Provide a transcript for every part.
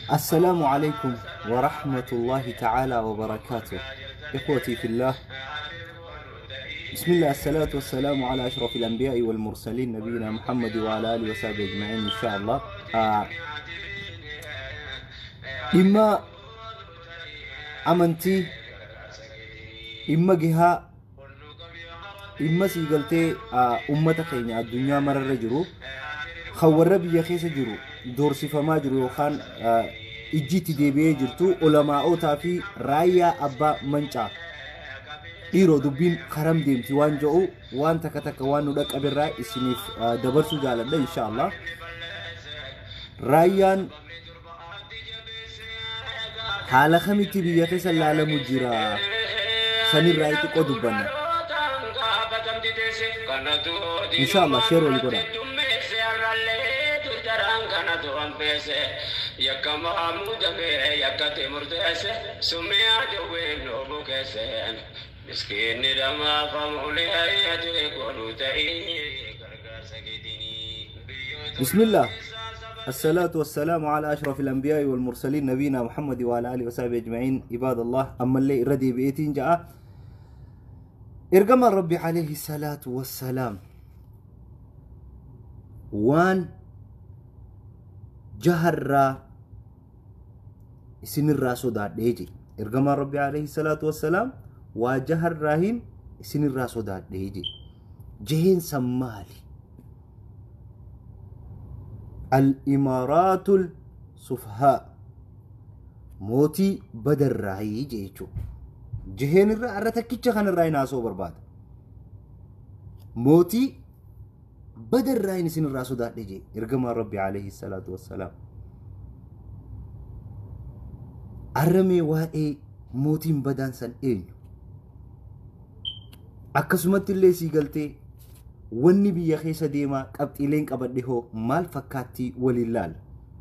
السلام عليكم ورحمة الله تعالى وبركاته. إخوتي في الله، بسم الله، الصلاة والسلام على أشرف الأنبياء والمرسلين نبينا محمد وعلى آله وصحبه أجمعين إن شاء الله. إما أمنتي إما جهة إما سيقلتي أمتك يعني الدنيا مرر جرو خور ربي خيس جرو دور فما جرو خان إجيتي دي بي جرتو علماء في رايا أبا منشا إيرو دبين خرم ديمتي وان جو وان تكتك وان ندك أبي الرأي إسنيف دبرسو جالة إن شاء الله. رايان حالا خميتي بي خيس اللالة مجرى سني الرأي تقودو بنا إن شاء الله. شيرو لكودا بسم الله، الصلاة والسلام على أشرف الأنبياء والمرسلين نبينا محمد وعلى آله وصحبه أجمعين. عباد الله، أما اللي ردي بإيتين جاء إرقم ربي عليه الصلاة والسلام وان جهر سن الراسو داد ديجي. إرقم ربي عليه الصلاة والسلام وجهر راهن سن الراسو داد ديجي. جهين سمالي الإمارات السفهاء موتي بدر راهي جيجو. جهين الرأي رتكيتش خان الرأي ناسو برباد موتي بدر راي نسين الراسو دات ديجي. إرقم ربي عليه الصلاة والسلام أرمي واي موتي بدان سن إين أكسمت اللي سيقلتي واني بي خيسة ديما قبت إلينك أبدهو مال فكاتي وللال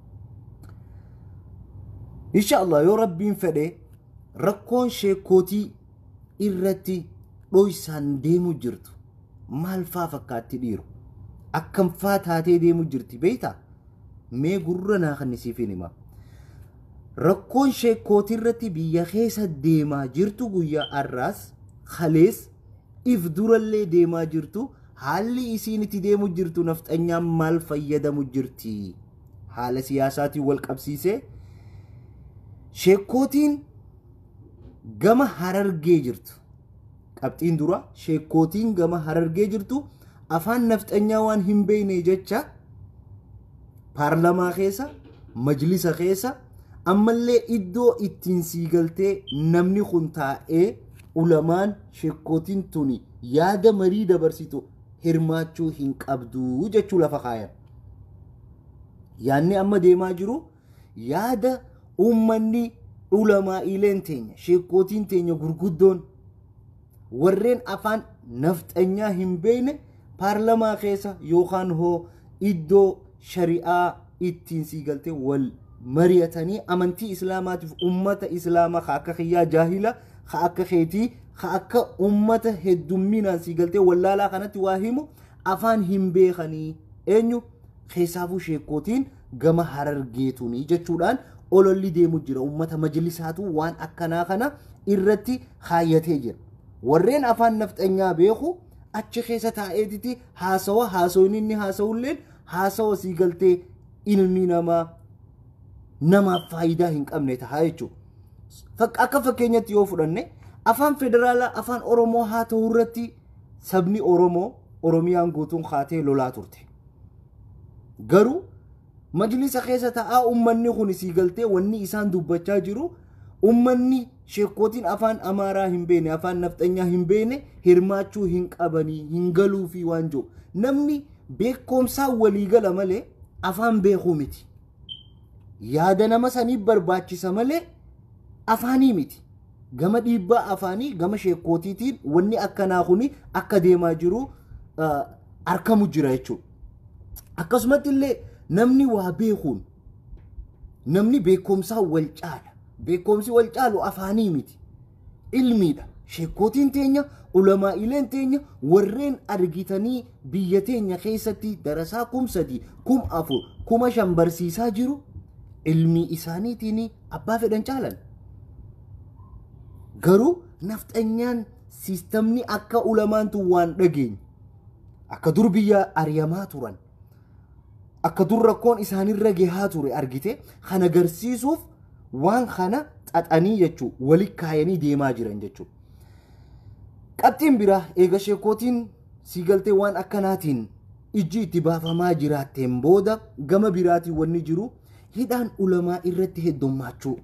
إن شاء الله. يا ربي فدي ركون شيكوتي إرتي رويسان ديمو جرتو مال فكاتي ديرو أكم فات هاتي ديمو جرتي بيتا مي قرنا خنسي فينما ركون شيكوتي إرتي بيا خيسة ديما جرتو قويا الراس خليس إفدور اللي ديما جرتو حالي إسينتي ديمو جرتو نفت أنيام مال فيدا مجرتي حال سياساتي والقبسيسي شيكوتين gama harargee jirtu qabxiin dura sheekootiin gama harargee jirtu afaan nafxanyaa waan hin beekne jecha paarlamaa keessa majlisa keessa ammallee iddoo ittiin siigaltee namni kun taa'ee ulamaan sheekootiin tuni yaada marii dabarsitu hirmaachuu hin qabdu jechuu lafa kaayan. Yaanni amma deemaa jiru yaada ummanni ulama ileen teenya sheekootiin teenya gurguddoon warreen afaan nafxanyaa hin beekne paarlamaa keessa yookaan hoo iddoo shari'aa ittiin siigaltee wal mari'atanii amantii islaamaatiif ummata islaamaa akka khiyyaa jaahila akka keetii akka ummata heddumminaan siigaltee wallaalaa kanatti waa himu afaan hin beekanii eenyu keessaafuu sheekootiin gama harargeetunii jechuudhaan ololli deemu jira. ummata majlisaatu waan akkanaa kana irratti khaayatee jira. warreen afaan nafxanyaa beeku achi keessa taa'eetiti haasawoon inni haasawulleen haasawa siigaltee ilmi namaaf faayidaa hin qabne ta'a jechuudha. Akka fakkeenyatti yoo fudhanne afaan federaalaa afaan oromoo haa ta'u irratti sabni oromoo oromiyaan guutuun kaatee lolaa turte. garuu majlisa keessa taa'aa ummanni kun siigaltee wanni isaan dubbachaa jiru ummanni sheekootiin afaan amaaraa hin beekne afaan nafxanyaa hin beekne hirmaachuu hin qabanii hin galuu fi waan jiru namni beekumsaa walii gala malee afaan beekuu miti. yaada nama sanii barbaachisa malee afaanii miti. gama dhiibbaa afaanii gama sheekootiitiin wanni akkanaa kuni akka deemaa jiru arkamu jira jechuudha. akkasumatti illee namni waa beekuun namni beekumsaa wal caala beekumsi wal caalu afaanii miti ilmiidha. sheekootiin teenya ulamaa ileen teenya warreen argitanii biyya teenya keessatti darasaa 3,000 4,000 5,000 barsiisaa jiru ilmi isaaniitiin abbaa fedhan caalan. Garuu nafxanyaan siistamni akka ulamaantu waan dhageenye akka dur biyya ariyamaa turan akka dur rakkoon isaanirra gahaa ture argite kana agarsiisuuf waan kana xaxanii jechuu wali kaayanii deemaa jiran jechuu. Qabxiin biraa eega sheekootiin siigaltee waan akkanaatiin ijji itti baafamaa jiraatteen booda gama biraatiin wanni jiru hidhaan ulamaa irratti heddummachuu.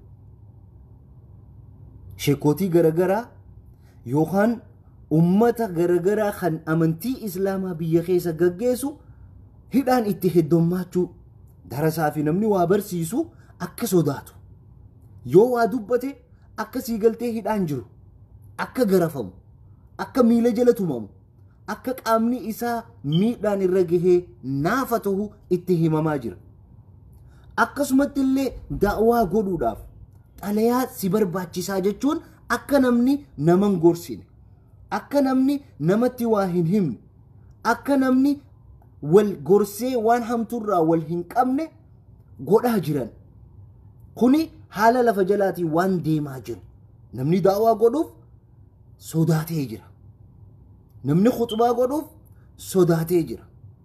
Sheekootii garagaraa yookaan ummata garagaraa kan amantii islaamaa biyya keessa gaggeessu hidhaan itti heddummachuu. Darasaa fi namni waa barsiisu akka sodaatu. Yoo waa dubbate akka siigaltee hidhaan jiru akka garafamu akka miila jala tumamu akka qaamni isaa miidhaan irra gahee naafa ta'u itti himamaa jira. Akkasumatti illee da'waa godhuudhaaf xalayaa si barbaachisaa jechuun akka namni naman gorsine akka namni namatti waa hin himne akka namni wal gorsee waan hamturraa wal hin qabne godhaa jiran. Kuni haala lafa jalaatii waan deemaa jiru. Namni da'waa godhuuf sodaatee jira. Namni khutbaa godhuuf sodaatee jira.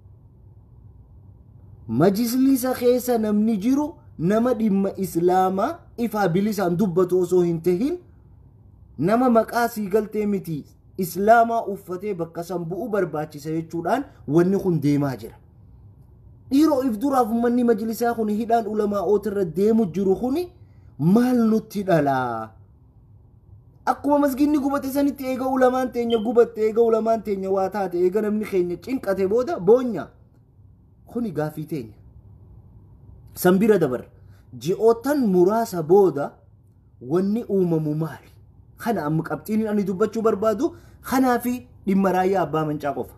Majliisa keessa namni jiru nama dhimma islaamaa ifaa bilisaan dubbatu osoo hin tahin nama maqaa siigaltee miti islaamaa uffatee bakka san bu'u barbaachisa jechuudhaan wanni kun deemaa jira. Dhiiroo if duraaf ummanni majlisaa kun hidhaan ulamaa'oota irra deemu jiru kuni maal nutti dhalaa? Akkuma masginni gubate sanitti eega ulamaan teenya gubatte eega ulamaan teenya waa taate eega namni keenya cinqate booda boonya. Kuni gaafii teenya. San bira dabar ji'ootan muraasa booda wanni uumamu maali? Kana amma qabxiin ani dubbachuu barbaadu kanaa fi dhimma raayyaa abbaa mancaa qofa.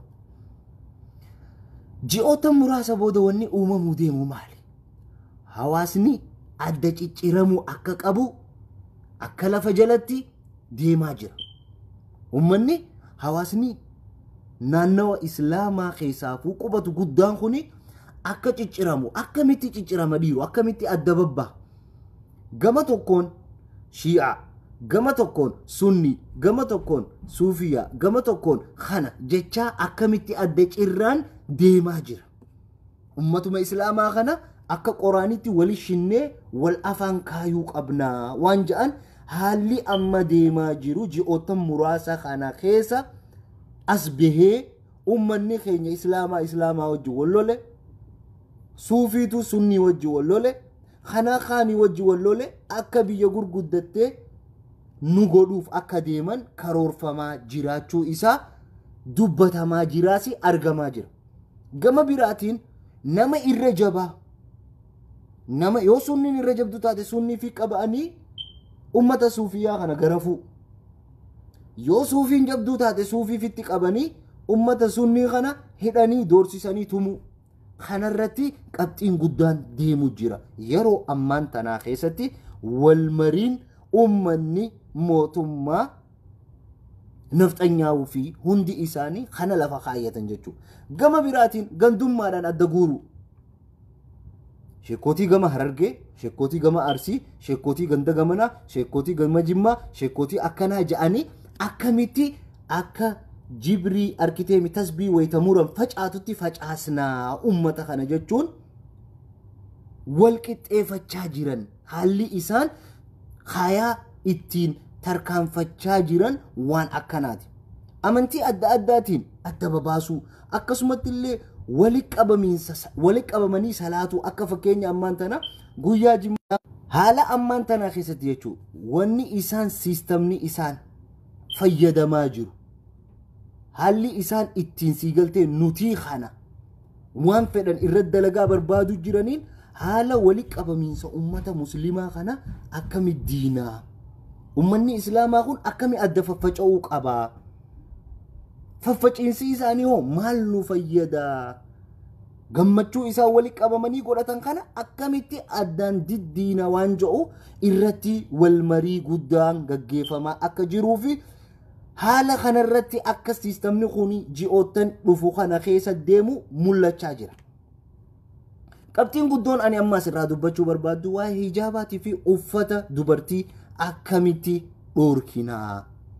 Ji'ootan muraasa booda wanni uumamuu deemu maali? Hawaasni adda cicciramuu akka qabu akka lafa jalatti deemaa jira. Ummanni hawaasni naannawa islaamaa keessaafuu qubatu guddaan kuni akka cicciramu akkamitti ciccirama dhiiru akkamitti adda babbaa. Gama tokkoon shii'aa gama tokkoon sunni gama tokkoon suufiyaa gama tokkoon kana jechaa akkamitti adda cirraan deemaa jira. Ummatuma islaamaa kana akka qoraanitti wali shinnee wal afaan kaayuu qabnaa waan ja'an haalli amma deemaa jiru ji'ootan muraasa kana keessa as bahee ummanni keenya islaamaa wajji wallole suufiitu sunnii wajji wallole kana kaanii wajji wallole akka biyya gurguddattee nu godhuuf akka deeman karoorfamaa jiraachuu isaa dubbatamaa jiraasi argamaa jira. Gama biraatiin nama irra jabaa nama yoo sunniin irra jabdu taate sunnii fi qaba'anii ummata suufiyaa kana garafuu. Yoo suufiin jabduu taate suufii fitti qabanii ummata sunnii kana hidhanii doorsisanii tumuu. Kanarratti qabxiin guddaan deemu jira. Yeroo ammaan tanaa keessatti walmariin ummanni mootummaa nafxanyaa'uu fi hundi isaanii kana lafa kaayyatan jechuudha. Gama biraatiin gandummaadhaan adda guuru. Sheekootii gama Harargee, sheekootii gama Arsii, sheekootii ganda gamanaa, sheekootii gama Jimmaa, sheekootii akkanaa ja'anii akkamitti akka jibrii arkiteemi tasbii wayitamuuran facaatutti facaasnaa ummata kana jechuun wal qixxeeffachaa jiran haalli isaan hayaa ittiin tarkaanfachaa jiran waan akkanaati. Amantii adda addaatiin adda babaasuu akkasumatti illee wali qabamanii salaatu akka fakkeenya ammaan tana guyyaa Jimmaa haala ammaan tana keessatti jechuudha wanni isaan siistamni isaan fayyadamaa jiru haalli isaan ittiin siigaltee nutii kana waan fedhan irratti dalagaa barbaadu jiraniin haala wali qabamiinsa ummata muslimaa kana akkami diinaa ummanni islaamaa kun akkami adda faffaca'uu qabaa. Faffaciinsi isaanii hoo maal nu fayyadaa? Gammachuu isaa wali qabamanii godhatan kana akkamitti addaan diddiina waan jedhu irratti wal marii guddaan gaggeeffamaa akka jiruu fi haala kanarratti akka siistamni kun ji'ootan dhufu kana keessa deemu mul'achaa jira. qabxiin guddoon ani amma asirraa dubbachuu barbaaddu waa'ee hijaabaatii fi uffata dubartii akkamitti dhoorkinaa.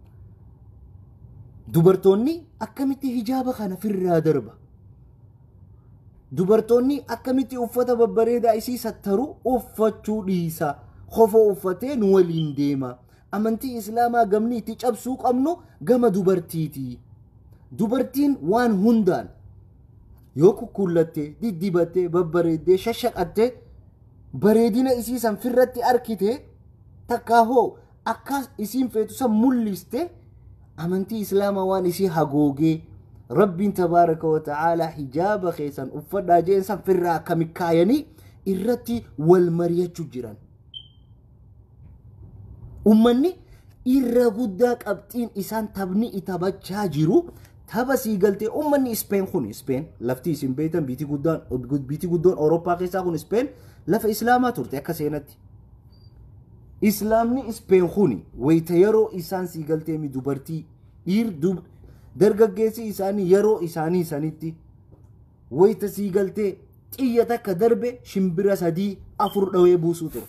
Dubartoonni akkamitti hijaaba kana firraa darba. Dubartoonni akkamitti uffata babbareedaa isii sattaru uffachuu dhiisa. Kofoo uffatee nu waliin deema. Amantii islaamaa gamni itti cabsuu qabnu gama dubartiiti. Dubartiin waan hundaan yoo kukkullattee, diddibattee, babbareeddee, shashaqattee bareedina isii san firratti arkite takkaa hoo akka isiin feetu san mul'iste amantii islaamaa waan isii hagoogee rabbiin tabaaraka wa ta'aalaa hijaaba keessan uffadhaa jeen san firraa akkami kaayanii irratti wal mari'achuu jiran. Ummanni irra guddaa qabxiin isaan taphni itabachaa jiru tapha sii galtee ummanni Ispeen kun Ispeen lafti isin beektan biitii guddoon Awurooppaa keessaa kun Ispeen lafa islaamaa turte akka seenatti. Islaamni Ispeen kun wayita yeroo isaan sii galtee mi dubartii dargaggeessi isaanii yeroo isaanii sanitti wayita sii galtee xiyya takka darbe shimbira 3-4 dhawee buusuu ture.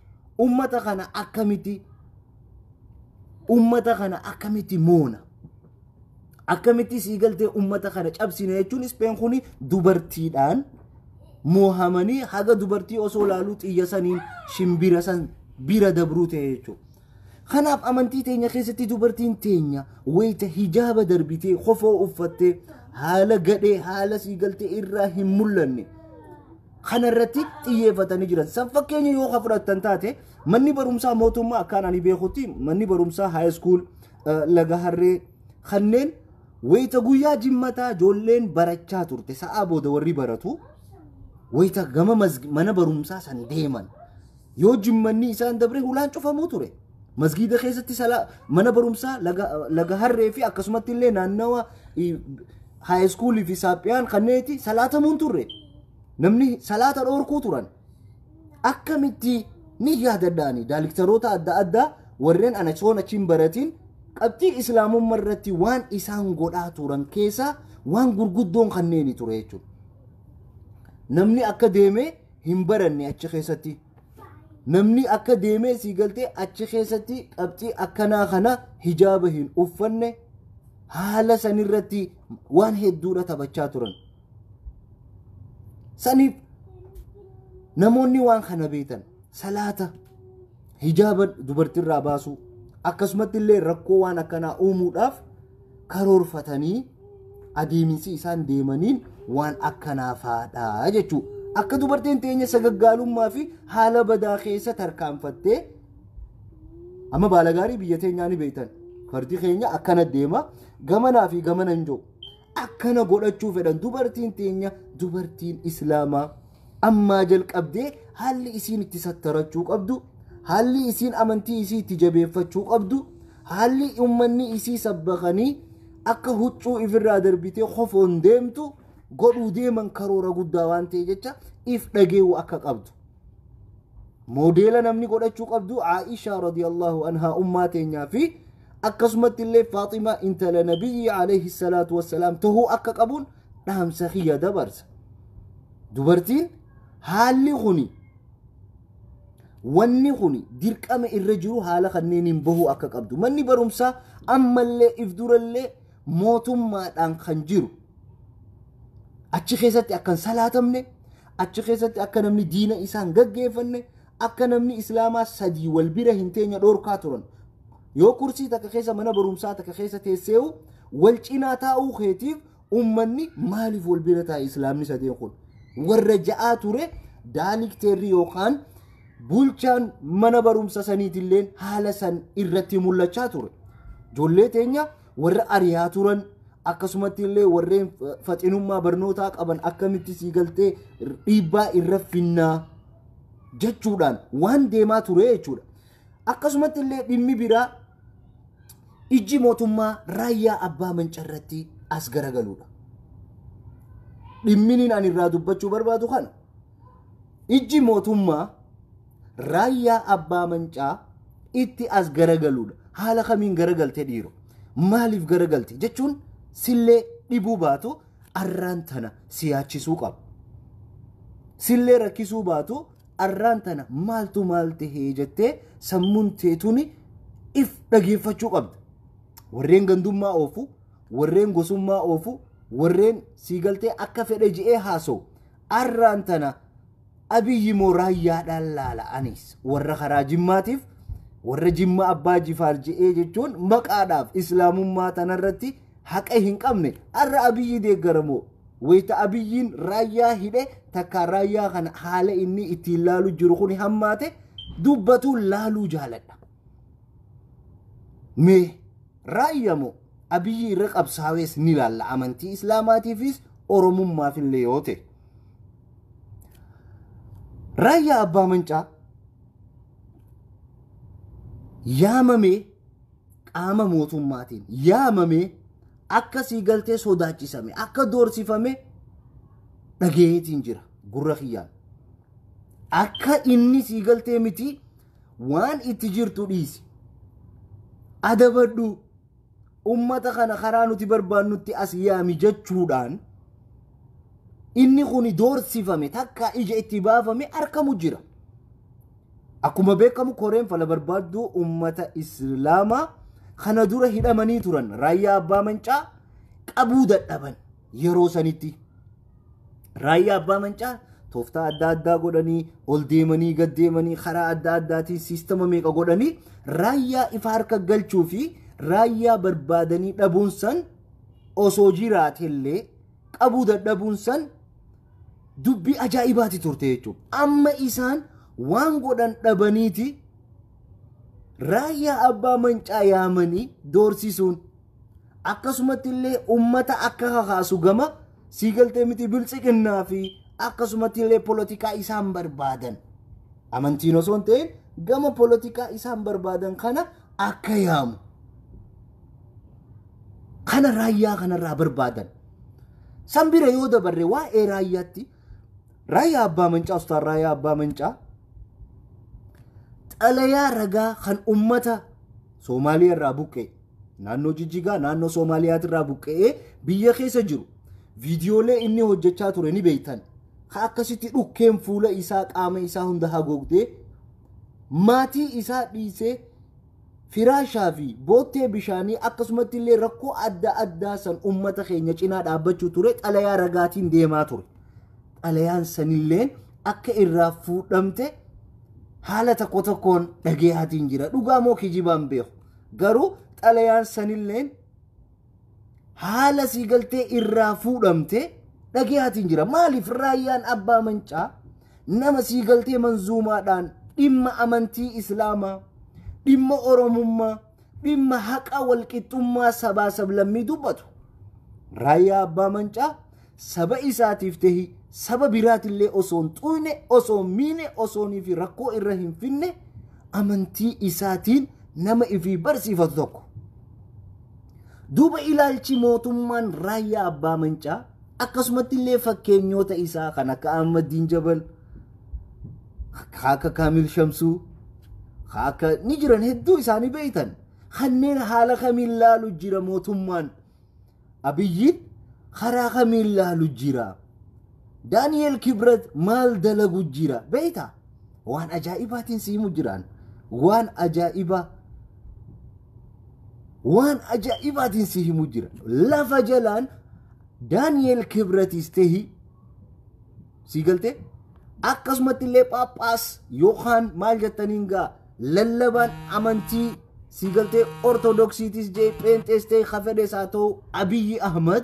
Ummata kana akkamitti moona. Akkamitti sii galtee ummata kana cabsina jechuun Ispeen kun dubartiidhaan moohamanii haga dubartii osoo laaluu xiyya saniin shimbira san bira dabruu ta'e jechuudha. Kanaaf amantii teenya keessatti dubartiin teenya wayita hijaaba darbitee kofoo uffattee haala gadhee haala sii galtee irraa hin mul'anne kanarratti xiyyeeffatanii jiran. San fakkeenya yoo fudhattan taate manni barumsaa mootummaa akkaan ani beekutti manni barumsaa high school laga harree kanneen wayita guyyaa jimmataa ijoolleen barachaa turte sa'a booda warri baratu wayita gama mana barumsaa san deeman yoo jimmanni isaan dabre hulaan cufamuu ture. Masgiida keessatti mana barumsaa laga harree fi akkasumatti illee naannawa high school fi saaphiyaan kanneeti salaatamuun turre. Namni salaata dhoorkuu turan. Akkamitti ni yaadadhaani daaliktaroota adda addaa warreen anachoon achiin baratiin qabxii islaamummaa irratti waan isaan godhaa turan keessaa waan gurguddoon kanneeni ture jechuudha. Namni akka deemee hin baranne achi keessatti. Namni akka deemee sii galtee achi keessatti qabxii akkanaa kana hijaaba hin uffanne haala sanirratti waan hedduudha taphachaa turan. Saniif namoonni waan kana beekan salaata hijaaba dubartirraa baasuu akkasumatti illee rakkoo waan akkanaa uumuudhaaf karoorfatanii adeemsi isaan deemaniin waan akkanaa faadhaa jechuudha. Akka dubartiin teenya sagaggaalummaa fi haala badaa keessa tarkaanfattee amma baala gaarii biyya teenyaa ni beektan. Fardi keenya akkana deema gamanaa fi gamana hin jiru. Akkana godhachuu fedhan dubartiin teenya dubartiin islaamaa ammaa jalqabdee haalli isiin itti sattarachuu qabdu, haalli isiin amantii isii itti jabeeffachuu qabdu, haalli ummanni isii sabbakanii akka huccuu ifirraa darbitee qofoon deemtu godhuu deeman karoora guddaa waan ta'e jecha if dhageewu akka qabdu. Moodeela namni godhachuu qabdu Aisha radiyallahu anha ummaa teenyaa fi akkasumatti illee Faaximaa intala nabiyyi alayhi salaatu wassalaam tahuu akka qabuun dhaamsa kiyya dabarsa. Dubartiin haalli kuni wanni kuni dirqama irra jiru haala kanneeniin bahuu akka qabdu. Manni barumsaa ammallee if durallee mootummaadhaan kan jiru. Achi keessatti akkan salaatamne, achi keessatti akka namni diina isaan gaggeeffanne, akka namni islaamaa 3 wal bira hin teenya dhoorkaa turan. Yoo kursii takka keessa mana barumsaa takka keessa teesseewu wal cinaa taa'uu keetiif ummanni maaliif wal bira taa'e islaamni 3 kun? Warra ja'aa ture daalikteerri yookaan bulchaan mana barumsa saniitilleen haala san irratti mul'achaa ture. Ijoollee teenya warra ariyaa turan akkasumatti illee warreen faxinummaa barnootaa qaban akkamitti sii galtee dhiibbaa irra finnaa jechuudhaan waan deemaa ture jechuudha. Akkasumatti illee dhimmi biraa ijji mootummaa raayyaa abbaa mancarratti as garagaluudha. Dhimminiin ani irraa dubbachuu barbaadu kana ijji mootummaa raayyaa abbaa mancaa itti as garagaluudha. Haala kamiin garagalte dhiiro? Maaliif garagalte jechuun sillee dhibuu baatu arraan tana siyaachisuu qaba. sillee rakkisuu baatu arraan tana maaltu maal tahee jettee sammuun teetuni if dhageeffachuu qabda. Warreen gandummaa oofu, warreen gosummaa oofu, warreen siigaltee akka fedhe ji'ee haasa'u arraan tana Abiyyi moo raayyaadhaan laala'anis warra karaa jimmaatiif warra jimma abbaa jifaar ji'ee jechuun maqaadhaaf islaamummaa tanarratti haqa hin qabne arra Abiyyi deeggaramoo wayita Abiyyiin raayyaa hidhe takka raayyaa kana haala inni ittiin laalu jiru kun hammaate dubbatu laaluu jaaladha. Mee raayyamoo Abiyyi irra qabsaa'es ni laalla amantii islaamaatiifis oromummaaf illee yoo ta'e. Raayyaa abbaa mancaa yaamamee qaama mootummaatiin yaamamee akka siigaltee sodaachisame akka doorsifame dhageetiin jira gurra kiyyaan. Akka inni siigaltee miti waan itti jirtu dhiisi. Adabadhu ummata kana karaa nuti barbaannutti as yaami jechuudhaan inni kuni doorsifame takka ija itti baafame arkamu jira. Akkuma beekamu koreen fala barbaaddu ummata islaamaa kana dura hidhamanii turan raayyaa abbaa mancaa qabuu dadhaban yeroo sanitti. Raayyaa abbaa mancaa tooftaa adda addaa godhanii ol deemanii gad deemanii karaa adda addaatiin siistama meeqa godhanii raayyaa ifa harka galchuu fi raayyaa barbaadanii dhabuun san osoo jiraatellee qabuu dadhabuun san dubbii ajaa'ibaati turte jechuudha. Amma isaan waan godhan dhabaniiti raayyaa abbaa mancaa yaamanii doorsisuun akkasumatti illee ummata akka kakaasu gama siigaltee miti biltsiqinnaa fi akkasumatti illee polotikaa isaan barbaadan amantiin osoo hin ta'in gama polotikaa isaan barbaadan kana akka yaamu kana raayyaa kanarraa barbaadan. San bira yoo dabarre waa'ee raayyaatti raayyaa abbaa mancaa ustaan raayyaa abbaa mancaa xalayaa ragaa kan ummata Soomaaliyaa irraa buqqee naannoo Jijjigaa naannoo Soomaaliyaati irraa buqqee biyya keessa jiru viidiyoolee inni hojjechaa ture ni beektan. Ka akkasitti dhukkeen fuula isaa qaama isaa hunda haguugdee maatii isaa dhiisee firaashaa fi boottee bishaanii akkasumatti illee rakkoo adda addaa san ummata keenya cinaa dhaabbachuu ture xalayaa ragaatiin deemaa ture. Xalayaan sanilleen akka irraa fuudhamte haala tokko tokkoon dhageehatiin jira. Dhugaa moo kijibaan beeku. Garuu xalayaan sanilleen haala siigaltee irraa fuudhamte dhageehatiin jira. Maaliif raayyaan abbaa mancaa nama siigaltee manzuumaadhaan dhimma amantii islaamaa dhimma oromummaa dhimma haqa walqixxummaa sabaa sablammii dubbatu. Raayyaa abbaa mancaa saba isaatiif tahi saba biraatillee osoon xuyne osoon miine osoonii fi rakkoo irra hin finne amantii isaatiin nama ifii barsiifatu tokko. Duuba ilaalchi mootummaan raayyaa abbaa mancaa akkasumatti illee fakkeenyoota isaa kan akka Ahmadiin Jabal akka Kaamil Shamsuu akka ni jiran hedduu isaanii beeytan kanneen haala kamiin laalu jira mootummaan Abiyyiin karaa kamiin laalu jira. Daani'el Kibret maal dalagu jira beeyta waan ajaa'ibaatiin siimu jiraan waan ajaa'ibaatiin siimu jira lafa jalaan Daani'el Kibretis tehi siigalte akkasumatti illee Phaaphaas yookaan maal jettaniin gaa lallabaan amantii siigaltee ortodoksiitis jee pheenxees ta'e hafedhees haa ta'u Abiyyi Ahmad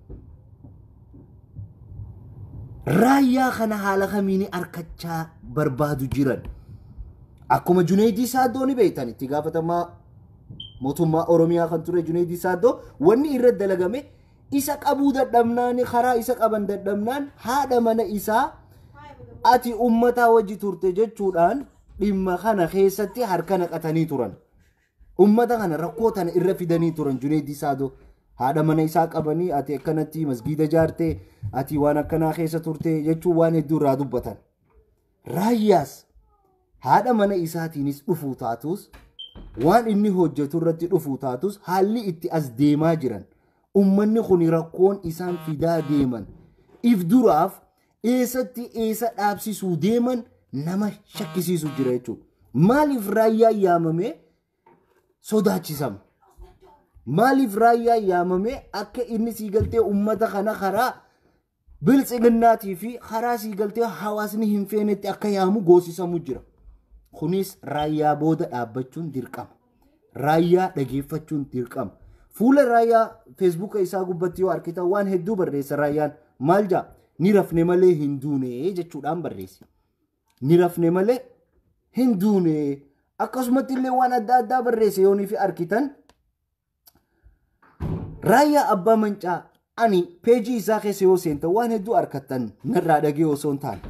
raayyaa kana haala kamiin arkachaa barbaadu jiran. Akkuma Junaydii Saaddoo ni beektan itti gaafatamaa mootummaa Oromiyaa kan ture Junaydii Saaddoo wanni irra dalagame isa qabuu dadhabnaan karaa isa qaban dadhabnaan haadha mana isaa ati ummataa wajji turte jechuudhaan dhimma kana keessatti harka naqatanii turan. Ummata kana rakkoo tana irra fidanii turan Junaydii Saaddoo. Haadha mana isaa qabanii ati akkanatti masgiida jaartee ati waan akkanaa keessa turte jechuun waan hedduu irraa dubbatan. Raayyaas haadha mana isaatiinis dhufuu taatus waan inni hojjetu irratti dhufuu taatus haalli itti as deemaa jiran ummanni kun rakkoon isaan fidaa deeman if duraaf eessatti eessa dhaabsisuu deeman nama shakkisiisu jira jechuudha. Maaliif raayyaan yaamamee sodaachisama? Maaliif raayyaan yaamamee akka inni siigaltee uummata kana karaa biltsiginnaatii fi karaa siigaltee hawaasni hin feenetti akka yaamu goosisamu jira. Kunis raayyaa booda dhaabbachuun dirqama. Raayyaa dhageeffachuun dirqama. Fuula raayyaa feesbuuka isaa gubbatti yoo argitan waan hedduu barreessa raayyaan. Maal jaa? Ni rafne malee hin duune jechuudhaan barreesse. Ni rafne malee hin duune. Akkasumatti illee waan adda addaa barreesse yoo ni fi argitan. Raayyaa abbaa mancaa ani peejii isaa keessa yoo seentan waan hedduu argattan narraa dhagee osoo hin taane.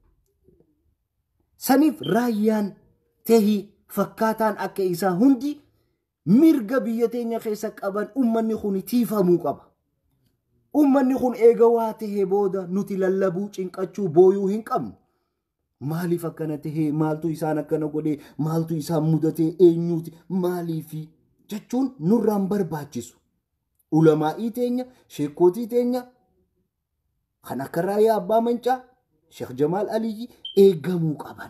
Saniif raayyaan tehii fakkaataan akka isaa hundi mirga biyya teenya keessa qaban ummanni kun tiifamuu qaba. Ummanni kun eega waa tahee booda nuti lallabuu cinqachuu booyuu hin qabnu. Maaliif akkana tahee maaltu isaan akkana godhee maaltu isaan mudatee eenyuuti maaliifi jechuun nurraan barbaachisu. Ulamaa'ii teenya sheekootii teenya kan akka raayyaa abbaa mancaa Sheekh Jamaal Aliyyi eegamuu qaban.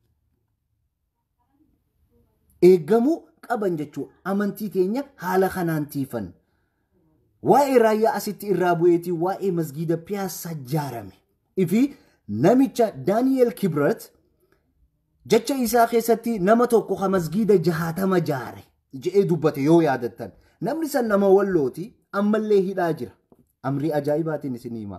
Eegamuu qaban jechuun amantii teenya haala kanaan tiifan. Waa'ee raayyaa asitti irraa bu'eetii waa'ee masgiida Piyaassaa ijaarame. Ifi namicha Daani'eel Kibrat jecha isaa keessatti nama tokko ka masgiida 60 ijaare jedhee dubbate yoo yaadattan. Namni san nama wallooti ammallee hidhaa jira. Amrii ajaa'ibaatiin isin hima.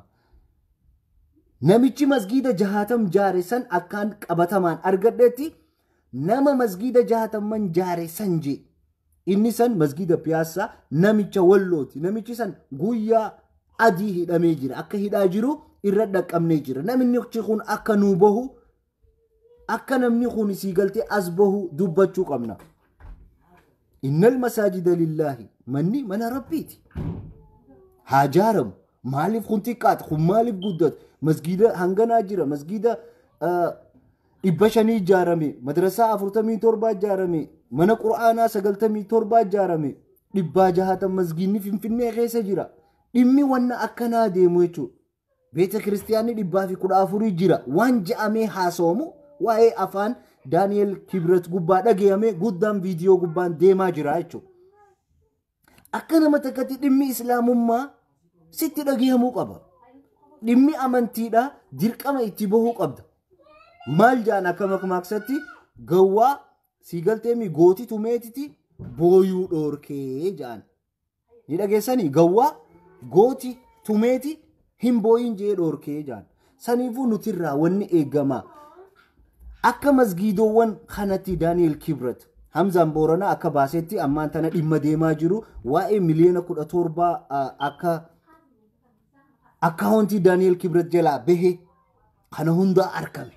Namichi masgiida 60 ijaare san akkaan qabatamaan argadheetti nama masgiida 60 ijaare san je. Inni san masgiida Piyaassaa namicha wallooti. Namichi san guyyaa adii hidhamee jira. Akka hidhaa jiru irra dhaqqabnee jira. Namichi kun akka nuu bahu akka namni kun siigaltee as bahu dubbachuu qabna. إن المساجد لله مني من ربيتي هاجارم مالف خنتيقات خم مالف قدت مسجد هنغنا جرا مسجد إبشاني جارمي مدرسة أفرتمي تربة جارمي من قرآن سجلتمي تربة جارمي إبا جهات مسجدني في النهاية جرا إمي وانا أكنا ديمويتو بيت كريستياني إبا في قرآن فوري جرا وان جامي حاسومو واي أفان Daani'eel Kibrat gubbaa dhagayame guddaan viidiyoo gubbaan deemaa jira jechuudha. Akka nama takkatti dhimmi islaamummaa sitti dhagayamuu qaba. Dhimmi amantiidhaa dirqama itti bahuu qabda. Maal jaan akka makmaaksatti gawwaa siigalteemi gootii tumeetiti booyuu dhoorkee jaan. Ni dhageessanii gawwaa gootii tumeeti hin booyin jee dhoorkee jaan. Saniifuu nutirraa wanni eegamaa. Akka masgiidoowwan kanatti Daani'eel Kibrat Hamzaan Booranaa akka baasetti ammaan tana dhimma deemaa jiru waa'ee miliyoona 17 akka akkaawuntii Daani'eel Kibrat jalaa bahe kana hunda argame.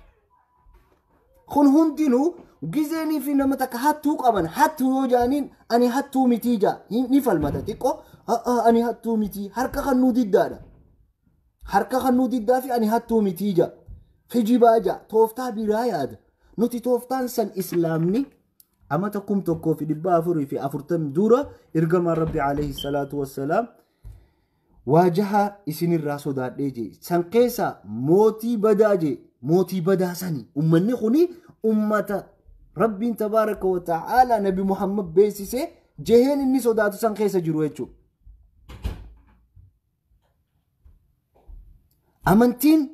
Kun hundinuu gizeenii fi nama takka hattuu qaban hattuu yoo jaaniin ani hattuu mitii jaa ni falmata xiqqoo ani hattuu mitii harka kan nuu diddaadha. Harka kan nuu diddaa fi ani hattuu mitii jaa. Fijibaja tooftaa biraa yaada nuti tooftaan san islaamni amata 1440 dura ergamaan rabbi alayhi salatu wassalaam waajaha isinirraa sodaadhee je san keessa mootii badaa je mootii badaa sani ummanni kuni ummata rabbiin tabaaraka wa ta'ala nabi Muhammad beesise jeheen inni sodaatu san keessa jiru jechuudha. Amantiin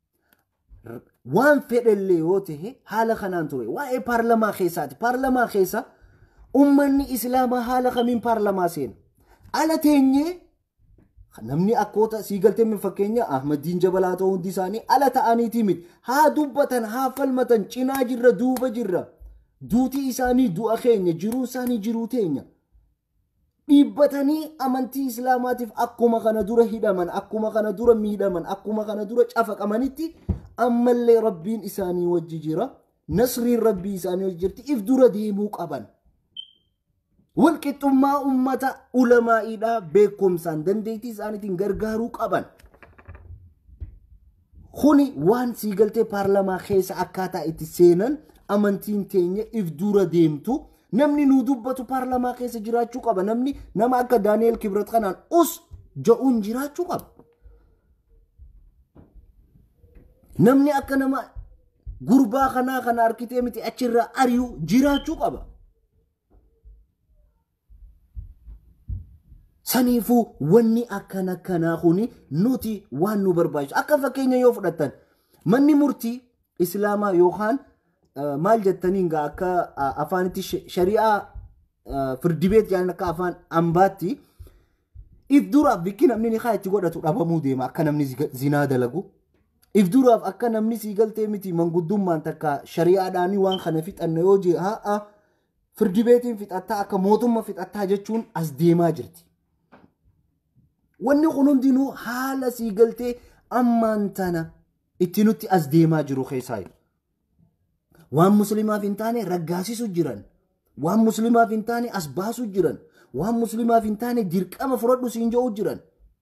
waan fedhalle yoo ta'e haala kanaan ture waa'ee paarlamaa keessaati. Paarlamaa keessa ummanni islaamaa haala kamiin paarlamaa seena ala teenyee namni akkoota siigaltee fakkeenya Ahmadiin Jabalaa ta'uu hundi isaanii ala ta'aniitii miti haa dubbatan haa falmatan cinaa jirra duuba jirra duutii isaanii du'a keenya jiruu isaanii jiruu teenya dhiibbatanii amantii islaamaatiif akkuma kana dura hidhaman akkuma kana dura miidhaman akkuma kana dura cafaqamanitti ammallee rabbiin isaanii wajji jira nasriin rabbii isaanii wajji jirti if dura deemuu qaban. Walqixxummaa ummata ulamaa'iidhaa beekumsaan dandeettii isaaniitiin gargaaruu qaban. Kuni waan siigaltee paarlamaa keessa akkaataa itti seenan amantiin teenya if dura deemtu namni nuu dubbatu paarlamaa keessa jiraachuu qaba. Namni nama akka Daani'eel Kibrat kanaan us ja'uun jiraachuu qaba. namni akka nama gurbaa kanaa kana harkitee miti achirraa ari'u jiraachuu qaba. Saniifuu wanni akkana kanaa kuni nuti waan nu barbaachisu akka fakkeenya yoo fudhatan manni murtii islaamaa yookaan maal jettaniin gaa akka afaanitti shari'aa firdi beet jedhan akka afaan ambaatti if duraaf bikki namni ni itti godhatu dhabamuu deema akka namni zinaa dalagu. If duraaf akka namni sii galtee miti manguddummaan takka shari'aadhaanii waan kana fixanna yoo jee haa firdi beetiin fixattaa akka mootummaa fixattaa jechuun as deemaa jirti. Wanni kun hundinuu haala sii galtee ammaan tana itti nutti as deemaa jiru keessaa. Waan muslimaaf hin taane raggaasisu jiran. Waan muslimaaf hin taane as baasu jiran. Waan muslimaaf hin taane dirqama fudhadhu siin jedhu jiran.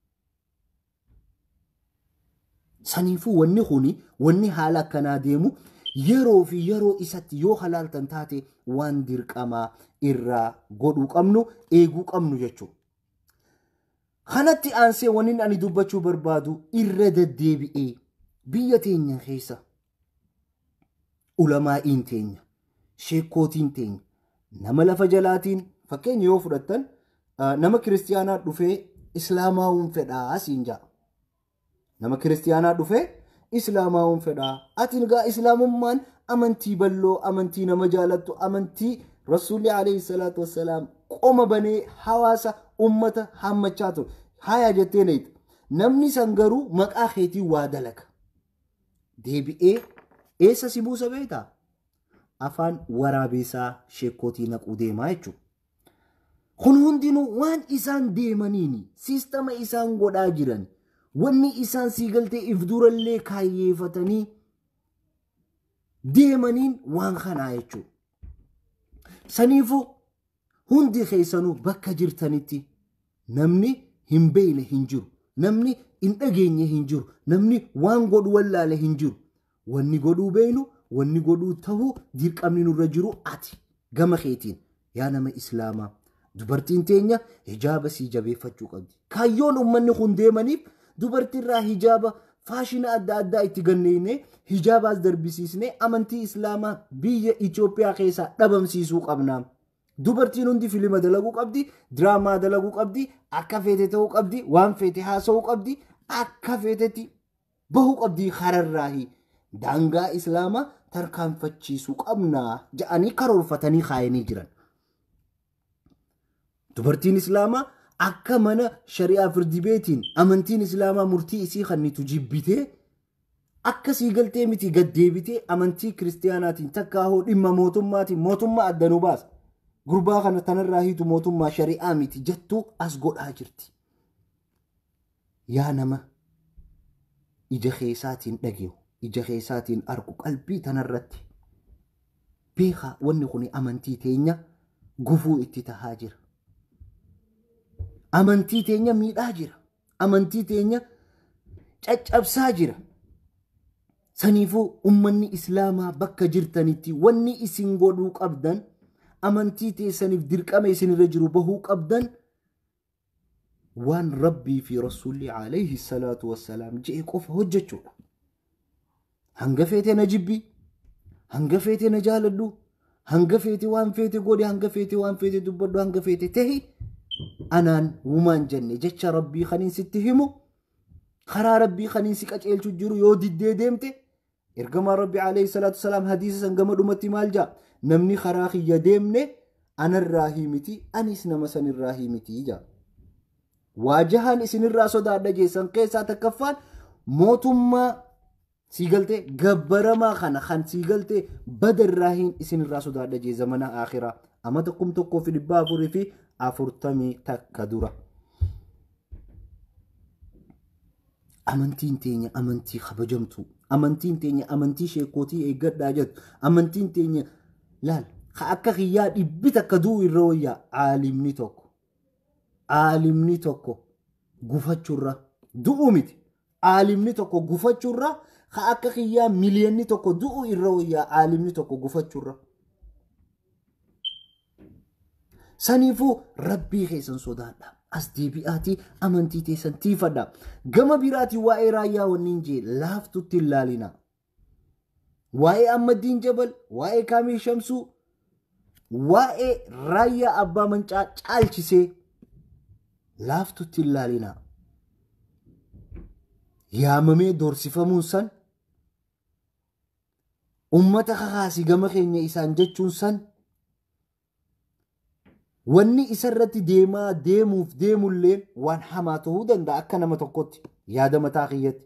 Saniifuu wanni kuni wanni haala akkanaa deemu yeroo fi yeroo isatti yoo halaaltan taate waan dirqamaa irraa godhuu qabnu eeguu qabnu jechuudha. Kanatti aansee wanni ani dubbachuu barbaadu irra deddeebi'ee biyya teenya keessa ulamaa'iin teenya sheekkootiin teenya nama lafa jalaatiin fakkeenya yoo fudhattan nama kiristiyaanaa dhufee islaamaawuun fedhaa asiin jaa. Nama kiristiyaanaa dhufee islaamaawuun fedhaa. Ati egaa islaamummaan amantii balloo amantii nama jaalattu amantii rasuulli alayhi salaatu wassalaam qoma banee hawaasa ummata hammachaa ture. Haya jettee neeti. Namni san garuu maqaa keetii waa dalaga. Deebi'ee eessa si buusa beektaa? Afaan waraabeessaa sheekkootii naquu deemaa jechuudha. Kun hundinuu waan isaan deemaniini siistama isaan godhaa jiran wanni isaan sii galtee if durallee kaayyeeffatanii deemaniin waan kanaa jechuudha. Saniifuu hundi keessanuu bakka jirtanitti namni hin beekne hin jiru. Namni hin dhageenye hin jiru. Namni waan godhu wallaale hin jiru. Wanni godhuu beeknu, wanni godhuu ta'uu dirqamni nurra jiru ati gama keetiin yaa nama islaamaa. Dubartiin teenya hijaaba sii jabeeffachuu qabdi. Kaayyoon uummanni kun deemaniif dubartiirraa hijaaba faashina adda addaa itti ganneene hijaabaas darbisiisnee amantii islaamaa biyya Itoophiyaa keessaa dhabamsiisuu qabna. Dubartiin hundi filima dalaguu qabdi, diraamaa dalaguu qabdi, akka feete ta'uu qabdi, waan feete haasa'uu qabdi, akka feetetti bahuu qabdi kararraahi. Daangaa islaamaa tarkaanfachiisuu qabna jedhanii karoorfatanii kaayanii jiran. Dubartiin islaamaa akka mana shari'aa firdi beetiin amantiin islaamaa murtii isii kannitu jibbitee akka sii galtee miti gaddeebitee amantii kiristiyaanaatiin takkaahoo dhimma mootummaatiin mootummaa adda nu baasa. Gurbaa kana tanarraa hiitu mootummaa shari'aa miti jettuu as godhaa jirti. Yaa nama ija keessaatiin dhageewu, ija keessaatiin argu qalbii tanarratti beekaa wanni kun amantii teenya gufuu itti tahaa jira. Amantii teenya miidhaa jira. Amantii teenya caccabsaa jira. Saniifuu ummanni islaamaa bakka jirtanitti wanni isin godhuu qabdan amantii teessaniif dirqama isinirra jiru bahuu qabdan waan rabbii fi rasuulli alayhi salaatu wassalaam je'e qofa hojjechuudha. Hanga feete na jibbi, hanga feete na jaaladhu, hanga feete waan feete godhe, hanga feete waan feete dubbadhu, hanga feete tahi anaan wumaan jenne jecha rabbii kaniin sitti himu karaa rabbii kaniin si qaceelchu jiru yoo diddee deemte ergamaa rabbi alayhi salaatu wassalaam hadiisa san gama dhumatti maal jaa namni karaa kiyya deemne anarraa himiti anis nama sanirraa himiti jaa. Waajahaan isinirraa sodaadha jeessan keessaa takkaffaan mootummaa sii galtee gabbaramaa kana kan sii galtee badarraa hin isinirraa sodaadha jee zamana akhiraa amata 1440 fi 40 takka dura. Amantiin teenya amantii kabajamtu. Amantiin teenya amantii sheekootii eeggadhaa jettu. Amantiin teenya laal akka kiyyaa dhibbi takka du'u irra wayyaa aalimni tokko gufachurra du'u miti. Aalimni tokko gufachurra akka kiyyaa miliyoonni tokko du'u irra wayyaa aalimni tokko gufachurra. Saniifuu rabbii keessan sodaadha. As deebi'aatii amantii teessan tiifadha. Gama biraatii waa'ee raayyaa wanniin jee laaftutti ilaalina. waa'ee Ahmadiin Jabal, waa'ee Kaamil Shamsuu, waa'ee raayyaa abbaa mancaa caalchisee laaftutti hin ilaalinaa. Yaamamee doorsifamuun san ummata kakaasii gama keenya isaan jechuun san wanni isarratti deemuuf deemullee waan hamaa ta'uu danda'a akka nama tokkotti yaada mataa kiyyatti.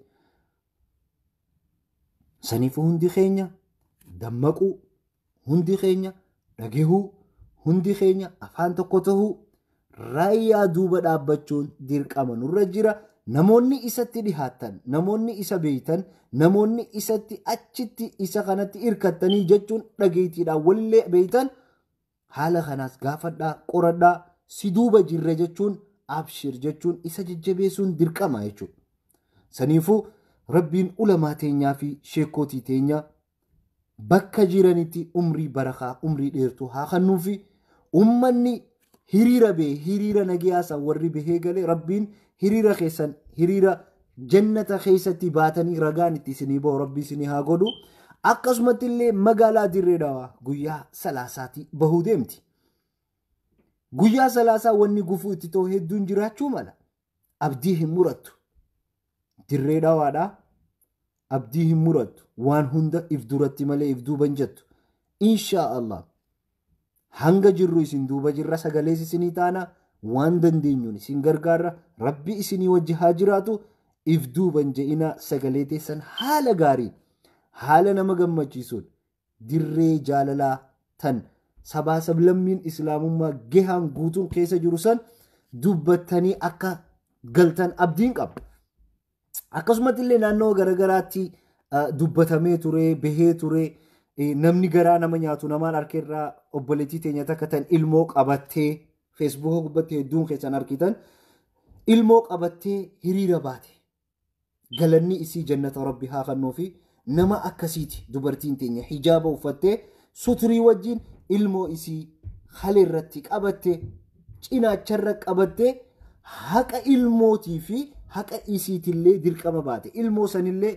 Saniifuu hundi keenya dammaquu, hundi keenya dhagahuu, hundi keenya afaan tokko tahuu, raayyaa duuba dhaabbachuun dirqama nurra jira. Namoonni isatti dhihaatan, namoonni isa beeytan, namoonni isatti achitti isa kanatti irkattanii jechuun dhageetiidhaan walillee beeytan haala kanaas gaafadhaa, qoradhaa, si duuba jirre jechuun abshir jechuun isa jajjabeessuun dirqama jechuudha. Saniifuu rabbiin ulamaa teenyaa fi sheekootii teenyaa bakka jiranitti umrii barakaa, umrii dheertuu haa kennuufi ummanni hiriira bee hiriira nagiyaasaa warri bahee galee rabbiin hiriira keessan hiriira jannata keessatti baatanii ragaan itti isinii bahu rabbii isinii haa godhu. Akkasumatti illee magaalaa Dirree Dhawaa guyyaa salaasaati bahuu deemti. Guyyaa salaasaa wanni gufuu itti ta'u hedduun jiraachuu mala. Abdii hin murattu. Dirree Dhawaadhaa abdii hin murattu. Waan hunda if duratti malee if duuban jettu. Inshaa Allah hanga jirru isin duuba jirra, sagalees isinii taana, waan dandeenyuun isin gargaarra, rabbi isinii wajji haa jiraatu. If duuban je'ina sagalee teessan haala gaarii, haala nama gammachiisuun dirree jaalalaa tan sabaa sablammiin islaamummaa gahaan guutuun keessa jiru san dubbattanii akka galtan abdiin qaba. Akkasumatti illee naannoo garagaraatti dubbatamee ture, bahee ture. Namni garaa nama nyaatu namaan harkeerraa obboleettii teenya takka tan ilmoo qabattee feesbuuka gubbaatti hedduun keessan argitan ilmoo qabattee hiriira baate. Galanni isii jannata rabbi haa kennuu fi nama akkasiiti dubartiin teenya hijaaba uffattee suturii wajjin ilmoo isii haleerratti qabattee cinaacharra qabattee haqa ilmootii fi haqa isiitillee dirqama baate. Ilmoo sanillee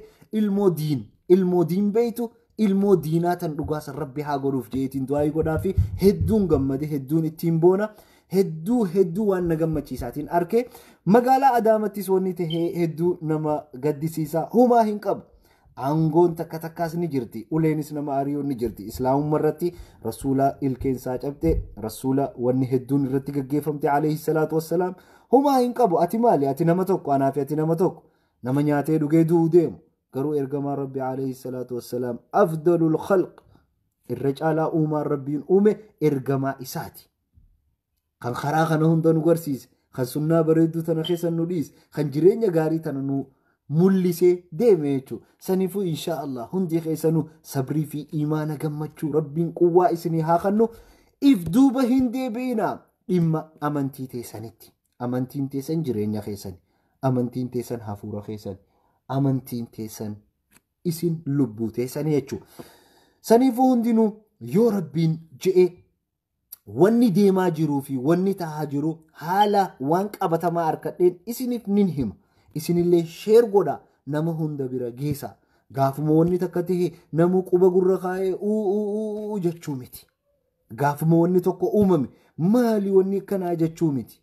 ilmoo diin beeytu. Ilmoo diinaa tan dhugaasan rabbi haa godhuuf jeetiin du'aa godhaa fi hedduun gammade, hedduun ittiin boona, hedduu waan na gammachiisaatiin arke. Magaalaa Adaamattis wanni tahee hedduu nama gaddisiisaa humaa hin qabu. Aangoon takka takkaas ni jirti, uleenis nama ariyoon ni jirti. Islaamummaa irratti rasuula ilkeensaa cabxe, rasuula wanni hedduun irratti gaggeeffamte alayhi salaatu wassalaam humaa hin qabu. Ati maali? Ati nama tokko, anaa fi ati nama tokko, nama nyaatee dhugee du'uu deemu. قروا إرجما ربي عليه الصلاة والسلام أفضل الخلق الرجال أوما ربي أومه إرجما إساتي خن خراخ نهون دانو غرسيس خن سنة بريدو تنخيس النوليس خن جرين يغاري تنانو ملسي ديميچو سنفو إن شاء الله هندي خيسانو صبري في إيمان غمچو ربين قوة إسني هاخنو إفدوبة هندي بينا إما أمنتي تيسانيتي أمنتين تيسان جرين يخيسان أمنتين تيسان هافورا خيسان amantiin teessan isin lubbuu teessan jechuudha. Saniifuu hundinuu yoo rabbiin je'e wanni deemaa jiruu fi wanni tahaa jiru haala waan qabatamaa harkadheen isiniif nin hima. Isinillee sheer godha nama hunda bira geessa. Gaafuma wanni takka tahee namu quba gurra kaa'ee jechuu miti. Gaafuma wanni tokko uumame maali wanni akkanaa jechuu miti.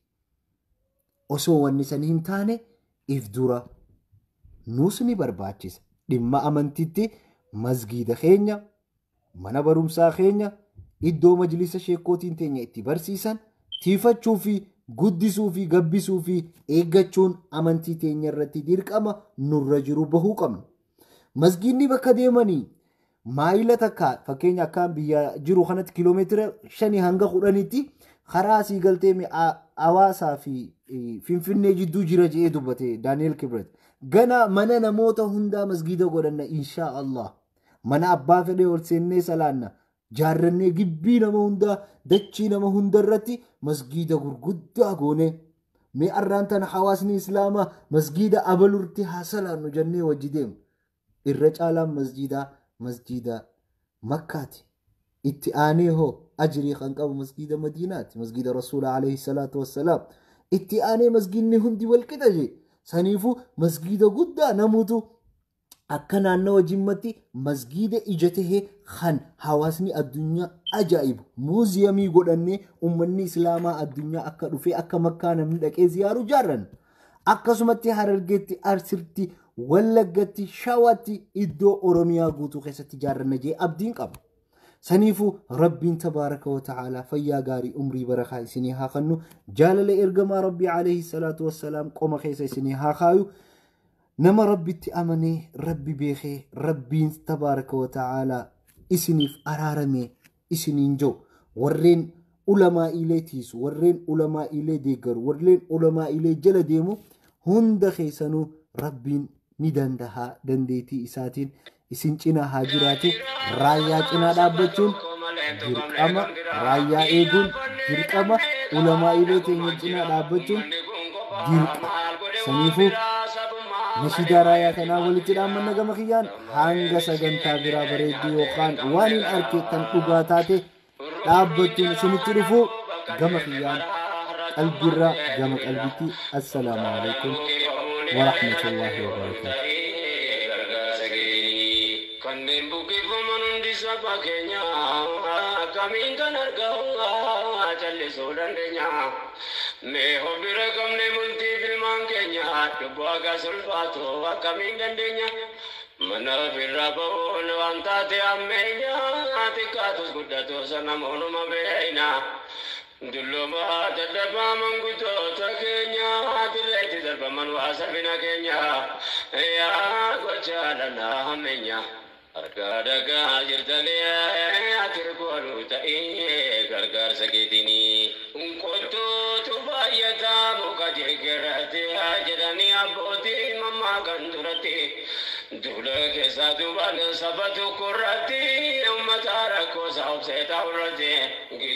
Osoo wanni san hin taane if dura nuusni barbaachisa. Dhimma amantiitti masgiida keenya, mana barumsaa keenya, iddoo majlisa sheekootiin teenya itti barsiisan tiifachuu fi guddisuu fi gabbisuu fi eeggachuun amantii teenya irratti dirqama nurra jiru bahuu qabna. Masgiidni bakka deemanii maayila takka fakkeenya akkaan biyya jiru kanatti kiiloomeetira 5 hanga 10tti karaa asii galtee Hawaasaa fi Finfinnee jidduu jira jedhee dubbate Daani'el Kibret. Gana mana namoota hundaa masgiida godhanna inshaa Allah. Mana abbaa fedhee ol seennee salaanna. Jaarrannee gibbii nama hundaa dachii nama hunda irratti masgiida gurguddaa goone. Mee arraan tana hawaasni islaamaa masgiida abalurti haa salaannu jennee wajji deemu. Irra caalaan masgiida Makkaati. Itti aanee hoo ajrii kan qabu masgiida Madiinaati. Masgiida Rasuula alayhi salaatu wassalaam. Itti aanee masgiidni hundi wal qixa jee. Saniifuu masgiida guddaa namuutu akka naannoo jimmatti masgiida ijatee kan hawaasni addunyaa ajaa'ibu muuziyamii godhannee ummanni islaamaa addunyaa akka dhufee akka makkaa namni dhaqee ziyaaru jaarran akkasumatti harargeetti arsirti wallaggatti shawatti iddoo oromiyaa guutuu keessatti jaarranna jee abdiin qaba saniifu rabbiin tabaaraka wa ta'ala fayyaa gaarii umrii barakaa isinii haa kennu jaalala ergamaa rabbii alayhi salaatu wassalaam qoma keessa isinii haa kaayu نما ربي تأمني ربي بيخي ربي تبارك وتعالى إسنيف أرارمي إسنين جو ورين علماء إلي تيس ورين علماء إلي ديگر ورين علماء إلي جل ديمو هند خيسانو ربي ندان دها دنديتي إساتين إسنچنا هاجراتي رايا چنا دابچون جرقاما رايا إيدون جرقاما علماء إلي تينچنا دابچون جرقا سنيفو نشيدا رايا كنا ولتي دامن نغم خيان هانغا سغنتا برا بريدي وقان وانين اركي تن اوغاتاتي دابتين سنترفو غم خيان البرا غم قلبتي السلام عليكم ورحمه الله وبركاته كنن بوكي فمن دي سبا كينيا كامين كنرغا جل سودان دنيا मैं हो बिरा कम ने मुंती फिल्मान के न्याय डुबा का सुल्फातो कमिंग डंडिया मना बिरा बोन वंता ते अम्मेया तिका तो गुड्डा तो सनम होनो मबेना दुल्लो मा दडबा मंगुतो तकेन्या दिले दरबा मनवासा बिना केन्या या गोचालना हमेन्या अर्गाडगा जिरतले आतिरकोलु तई गरगर सकेतिनी उनको यथा मुखजे गिरते जरनी अबोती मम्मा गंधुरती दूल्हे के साधु बन सबतु कुर्रती उम्मतार को साहब से ताउरते